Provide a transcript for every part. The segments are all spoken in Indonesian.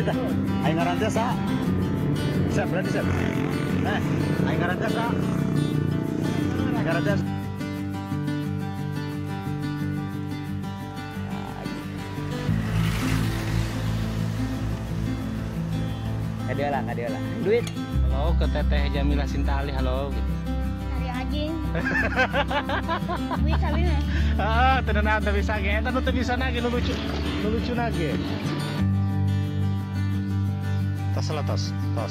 dah. Aing ngaran teh sa. Siap, berarti siap. Aing ngaran teh sa. Aing ngaran teh. Kadiola. Duit. Halo, ke Teteh Jamila Sintali, halo. Cari anjing. Bisa bisa. Tenan teu bisa ge, eta nu teu bisa nage nu lucu nage. Tas lah, tas.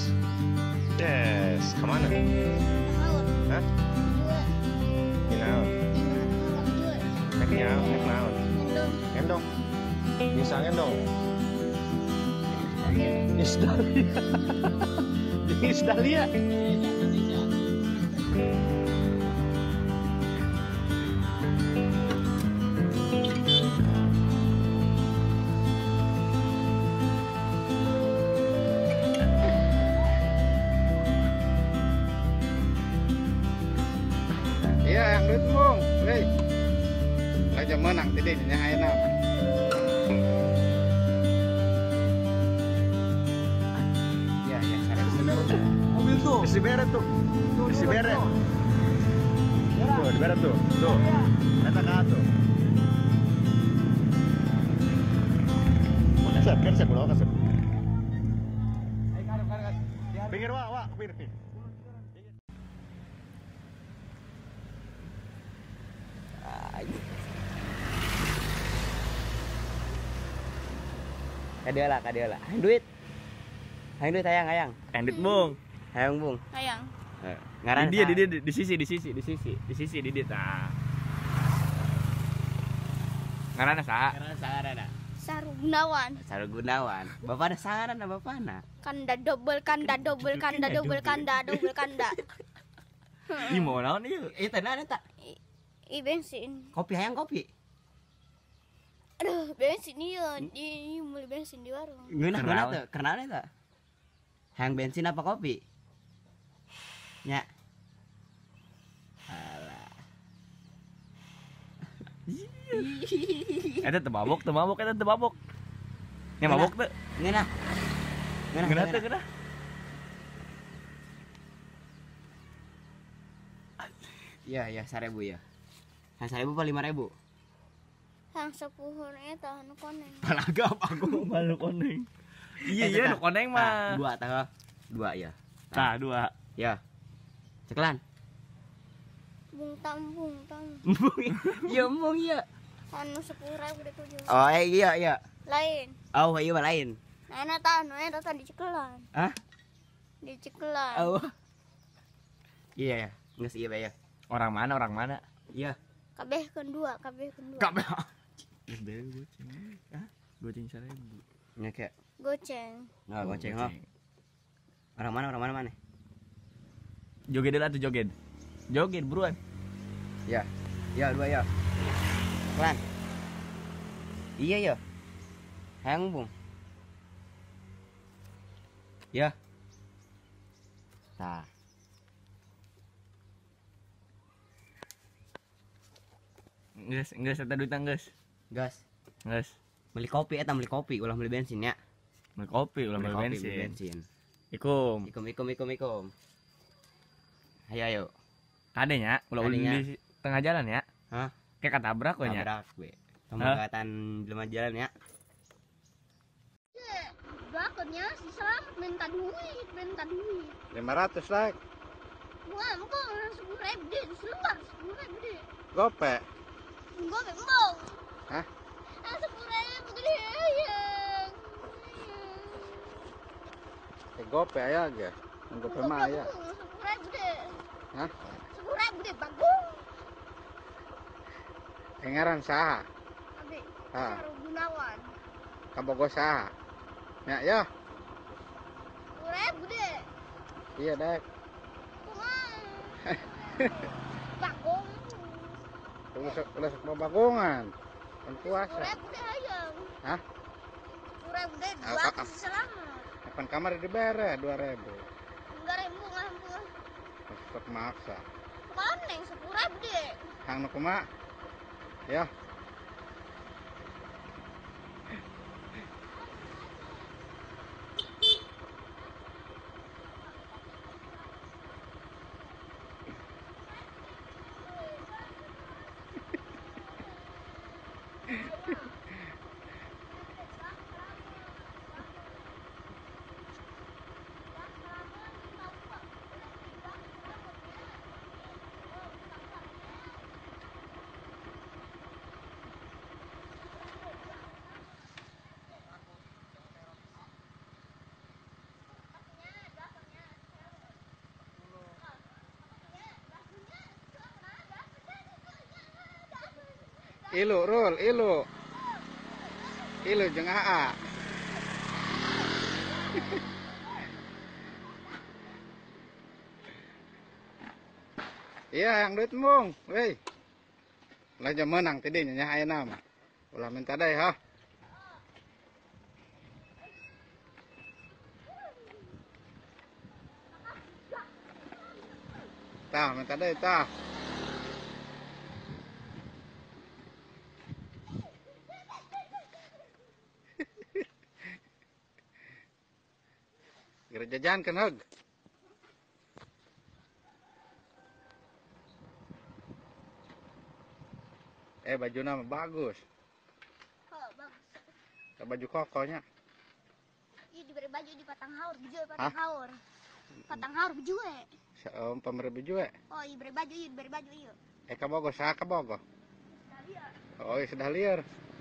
Yes, kemana? Laut. Hah? Dua. Ginaon? Nek naon? Gendong. Gendong. Bisa gendong. Isdalia. Isdalia. Iya, yang duit mong, hei, aja menang tadi nyahain apa? Ya, sekarang Mobil tuh. isi beret tuh. Isi beret. Tuh, di beret tuh. Tuh. Eta ka tuh. Siap, kan siap ulah kasep. Pinggir wa, pinggir. Kadiola. Hayang duit hayang. Yang dit bung. Hayang bung. Sayang. Ngaran Di dia di sisi di dia tah. Ngaranna saha? Ngaran saha? Saru Gunawan. Saru Gunawan. Bapana sangaran na bapana? Kanda double kanda. Ih mau naon ieu? Eta naon eta? I bensin. Kopi hayang kopi. Aduh, bensin iya. Di beli bensin di warung. Geunah tuh, kenal eta? Hayang bensin apa kopi? Nya. Alah. Eta teu mabok. Nya mabok teu. Ngeunah. Geunah. Iya, 1000 ya. Yang 1000 apa 5000? Yang 10 eta anu koneng. Palaga apa aku malu koneng. Iya nu koneng mah. 2 tah. 2 ya. Tah 2. Ya. Cekelan. Bung tam. Iya, mung iya. Anu 10.000 deh tujuh. Oh, iya. Lain. Oh, iya lain. Nah, eta di Cekelan. Hah? Di Cekelan. Oh. Iya ya. Geus iya ya. Orang mana? Iya. Kabeh kedua. Kabeh. Geus beres goceng. Hah? Goceng 1000. Nya kayak. Goceng. Nah, goceng. Orang mana? Joget lah tuh joget. Joget buruan. Ya. Ya, 2 ya. Pelan. Iya ya. Hayang bung. Ya. Tah. Geus eta duitna geus. Gas. Geus. Beli kopi, ulah beli bensin ya. Beli kopi ulah beli bensin. Ikum. Ayo. Kade nya, ulah Kadenya. di tengah jalan ya. Hah? Kayak katabrak we nya. Tabrak we. Pemagatan belum jalan ya. Belakangnya si Selamat minta duit. 500 like, Wah, engkau 10.000 deh, selembar 10.000 deh. gope, Enggak mau. Hah? 10.000 gede ayang. gope aya ge, gope mah aya, 10.000 deh. hah? 10.000 deh, bagus. Ngaran saha? Abi, Ah. Saru Gunawan. Kabogo saha? Ya, 10.000 deh. iya dek, Kumaha? Bagong. ulah sok bagongan, kan puasa, 10.000 deh ayang. hah? 10.000 deh, Apa- 200 si Selamat. Kapan kamar dibere 2000, Enggak ribu ngah. sok maksa, Koneng 10.000 deh. hang nu kumaha? Ya, Ilu rul, ilu. Ilu jeung AA. Iya, yang duit mung, weh. Lah jam menang tadi nya ayeuna mah. Ulah minta deh ha. Tah, minta deh tah. Gereja jajan kan heg. Baju nama bagus. Oh, bagus. Baju kokonya. Iya diberi baju di patang haur, baju patang haur. Patang haur baju Pemberi baju Oh, iya diberi baju, iya diberi baju iya. kabogo sa kabogo. Tadi ya. Oh, sudah liar.